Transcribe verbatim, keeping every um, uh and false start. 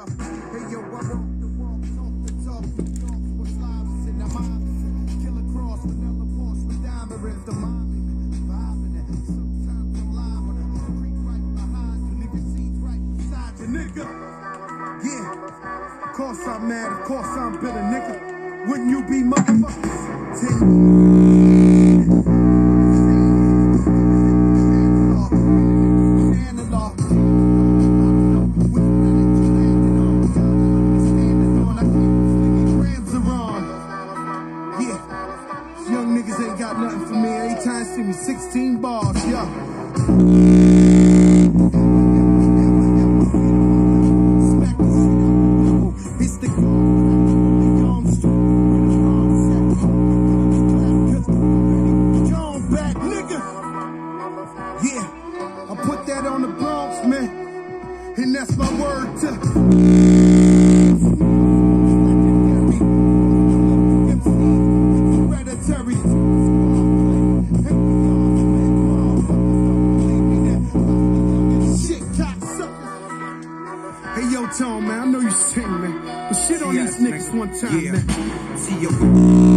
Yeah. Hey yo, I walk the walk, talk the talk, the talk, what's lives in the mind. Kill across, vanilla Porsche with diamond rims, the mommy. Vibing it. Sometimes I'm live on a creep right behind you, leave your seats right beside you, nigga. Yeah. Of course I'm mad, of course I'm bitter, nigga. Wouldn't you be motherfuckers? Ten nothing for me. Every time see me sixteen bars, yeah. It's the John back, nigga. Yeah, I put that on the Bronx, man, and that's my word to. Hey yo, Tone, man, I know you sing, man, but shit on these niggas one time, man. See yo.